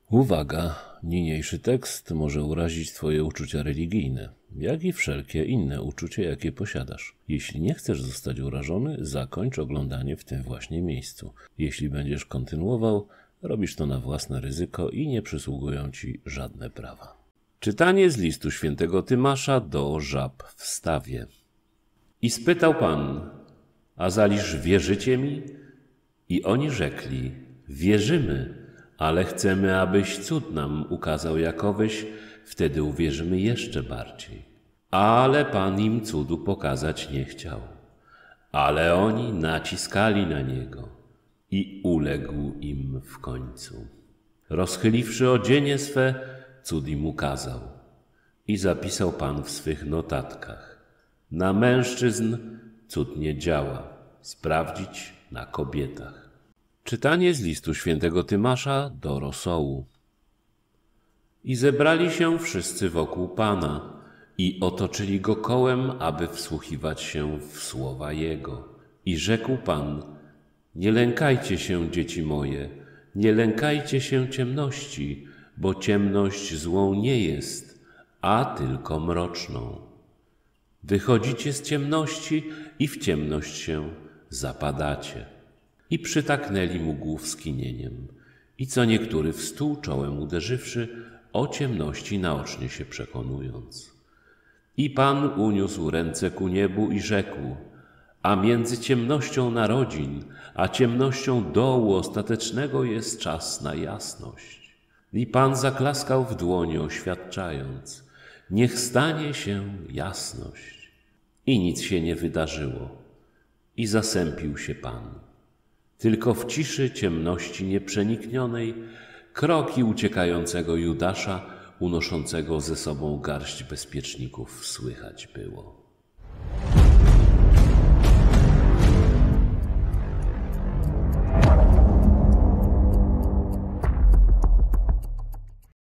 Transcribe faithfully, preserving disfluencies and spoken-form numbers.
Uwaga! Niniejszy tekst może urazić Twoje uczucia religijne, jak i wszelkie inne uczucie, jakie posiadasz. Jeśli nie chcesz zostać urażony, zakończ oglądanie w tym właśnie miejscu. Jeśli będziesz kontynuował, robisz to na własne ryzyko i nie przysługują Ci żadne prawa. Czytanie z listu świętego Tymasza do żab w stawie. I spytał Pan: a zaliż wierzycie mi? I oni rzekli: wierzymy, ale chcemy, abyś cud nam ukazał jakowyś, wtedy uwierzymy jeszcze bardziej. Ale Pan im cudu pokazać nie chciał. Ale oni naciskali na Niego i uległ im w końcu. Rozchyliwszy odzienie swe, cud im ukazał. I zapisał Pan w swych notatkach: na mężczyzn cud nie działa, sprawdzić na kobietach. Czytanie z listu świętego Tymasza do rosołu. I zebrali się wszyscy wokół Pana i otoczyli Go kołem, aby wsłuchiwać się w słowa Jego. I rzekł Pan: nie lękajcie się, dzieci moje, nie lękajcie się ciemności, bo ciemność złą nie jest, a tylko mroczną. Wychodzicie z ciemności i w ciemność się zapadacie. I przytaknęli mu głów skinieniem. I co niektóry w stół czołem uderzywszy, o ciemności naocznie się przekonując. I Pan uniósł ręce ku niebu i rzekł: a między ciemnością narodzin, a ciemnością dołu ostatecznego jest czas na jasność. I Pan zaklaskał w dłoni, oświadczając: niech stanie się jasność. I nic się nie wydarzyło. I zasępił się Pan. Tylko w ciszy ciemności nieprzeniknionej kroki uciekającego Judasza, unoszącego ze sobą garść bezpieczników, słychać było.